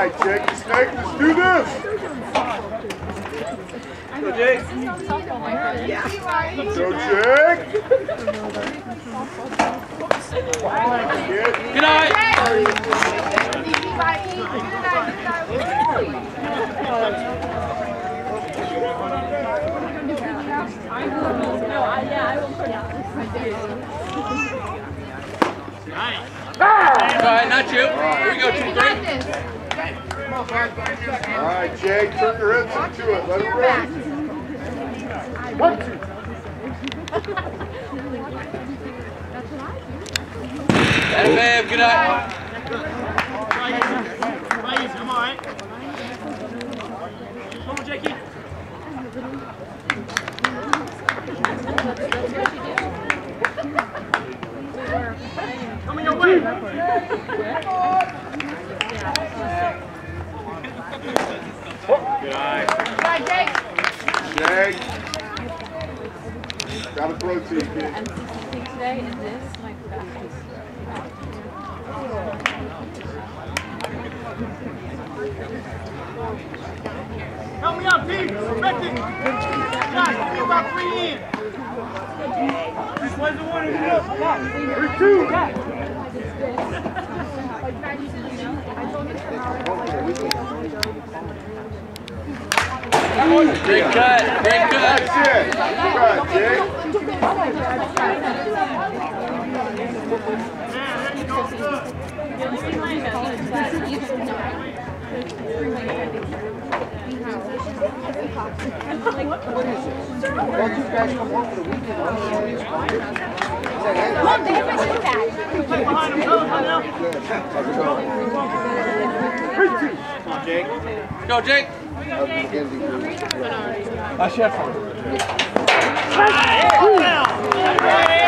right, Jake the Snake, let's do this. Go, Jake. Go, Jake. Good night. Go ahead, not you. Here we go, 2-3. All right, Jake, turn your hips into it. Let it run. 1, 2. Hey, babe, good night. I'm all right. Come on, Jakey. Coming your way. Good eye. Jake. Got a protein, kid. Today is this my fastest. Help me out, Pete. Respect it. Guys, give me about 3 in. Where's the one in the middle? 3-2. Great cut, great cut. That's it. Good cut, Jake. Don't you guys come home for the weekend? Go, Jake. I chef.